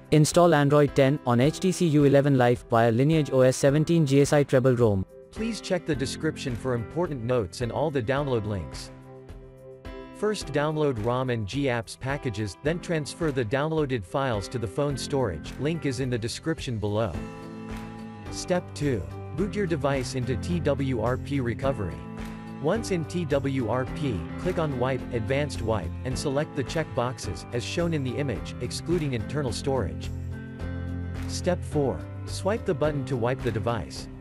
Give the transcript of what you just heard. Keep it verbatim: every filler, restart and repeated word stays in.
Install Android ten on H T C U eleven Live via LineageOS seventeen G S I Treble ROM. Please check the description for important notes and all the download links. First download ROM and G apps packages, then transfer the downloaded files to the phone storage, link is in the description below. Step two. Boot your device into T W R P recovery. Once in T W R P, click on Wipe, Advanced Wipe, and select the check boxes, as shown in the image, excluding internal storage. Step four. Swipe the button to wipe the device.